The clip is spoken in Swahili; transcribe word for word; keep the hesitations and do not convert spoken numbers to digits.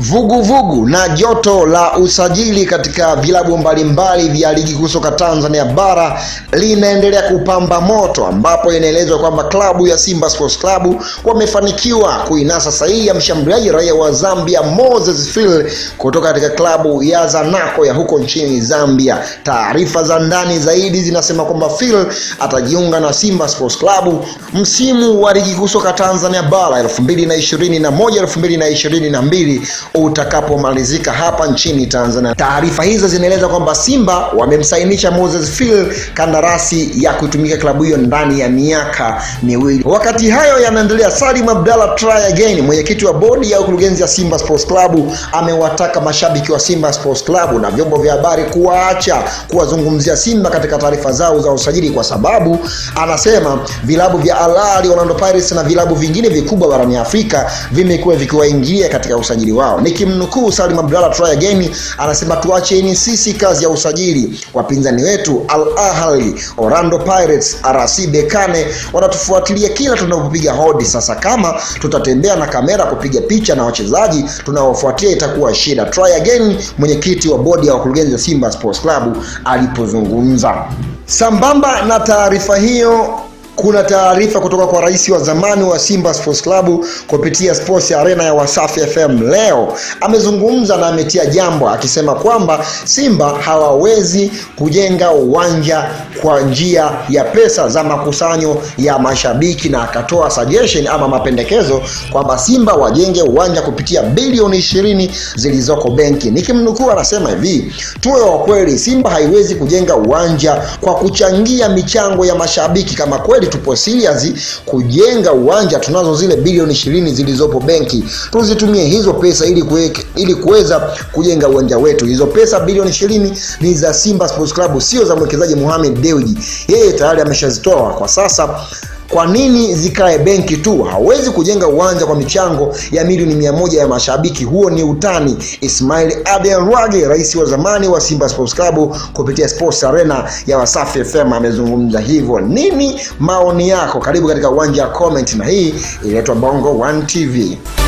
Vugu vugu na joto la usajili katika vilabu mbalimbali vya ligi kuu soka Tanzania bara linaendelea kupamba moto, ambapo inaelezwa kwamba klabu ya Simba Sports Club wamefanikiwa kuinasa sahihi ya mshambuliaji raia wa Zambia Moses Phil kutoka katika klabu ya Zanaco ya huko nchini Zambia. Taarifa za ndani zaidi zinasema kwamba Phil atajiunga na Simba Sports Club msimu wa ligi kuu soka Tanzania bara elfu mbili na ishirini na moja elfu mbili na ishirini na mbili utakapomalizika hapa nchini Tanzania. Taarifa hizo zinaeleza kwamba Simba wamemsainisha Moses Phil kandarasi ya kutumika klabu hiyo ndani ya miaka miwili. Wakati hayo yanaendelea, Salim Abdallah Try Again, mwenyekiti wa bodi ya ukurugenzi ya Simba Sports Club, amewataka mashabiki wa Simba Sports Club na vyombo vya habari kuacha kuwazungumzia Simba katika taarifa zao za usajili, kwa sababu anasema vilabu vya Al Ahly, Orlando Pirates na vilabu vingine vikubwa barani Afrika vimekuwa vikiwaingilia katika usajili wao. Nikimnukuu Salim Abdallah Try Again, anasema tuacheni sisi kazi ya usajili. Wapinzani wetu Al Ahly, Orlando Pirates, R C Berkane wanatufuatilia kila tunapopiga hodi. Sasa kama tutatembea na kamera kupiga picha na wachezaji tunaofuatia itakuwa shida. Try Again, mwenyekiti wa bodi ya wakurugenzi wa Simba Sports Club, alipozungumza. Sambamba na taarifa hiyo, kuna taarifa kutoka kwa rais wa zamani wa Simba Sports Club kupitia Sports Arena ya Wasafi F M. Leo amezungumza na ametia jambo akisema kwamba Simba hawawezi kujenga uwanja kwa njia ya pesa za makusanyo ya mashabiki, na akatoa suggestion ama mapendekezo kwamba Simba wajenge uwanja kupitia bilioni ishirini zilizoko benki. Nikimnukuu anasema hivi: tuwe wa kweli, Simba haiwezi kujenga uwanja kwa kuchangia michango ya mashabiki. Kama kweli tupo serious kujenga uwanja, tunazo zile bilioni ishirini zilizopo benki, tuzitumie hizo pesa ili kuweka ili kuweza kujenga uwanja wetu. Hizo pesa bilioni ishirini ni za Simba Sports Club, sio za mwekezaji Mohamed Dewji. Yeye tayari ameshazitoa kwa sasa. Kwa nini zikae benki tu? Hawezi kujenga uwanja kwa michango ya milioni mia moja ya mashabiki, huo ni utani. Ismail Abdelrage, rais wa zamani wa Simba Sports Club, kupitia Sports Arena ya Wasafi F M amezungumza hivyo. Nini maoni yako? Karibu katika uwanja comment, na hii inaitwa Bongo One T V.